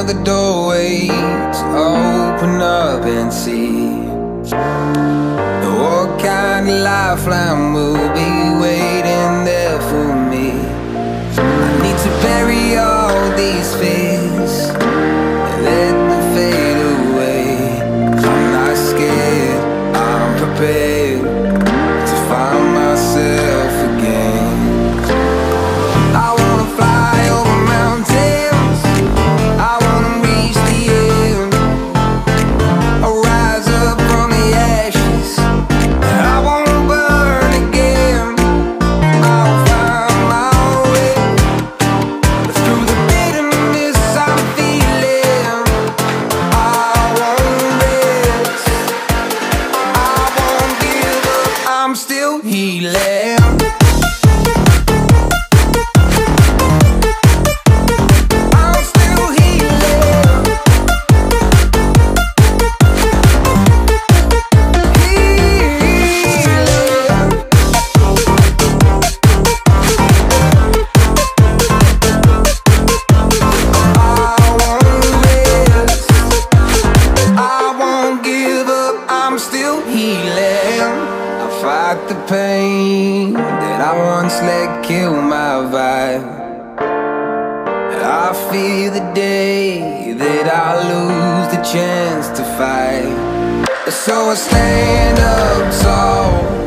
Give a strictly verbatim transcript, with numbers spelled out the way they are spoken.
of the doorways, open up and see what kind of lifeline will be waiting there for me. I need to bury all these fears and let them fade away. I'm not scared, I'm prepared to find myself again. I wanna fly over mountains, I wanna reach the end. I'll rise up from the ashes, I won't burn again. I'll find my way through the bitterness I'm feeling. I won't rest, I won't give up, I'm still healing. I'm still healing. I fight the pain that I once let kill my vibe. I fear the day that I lose the chance to fight. So I stand up tall,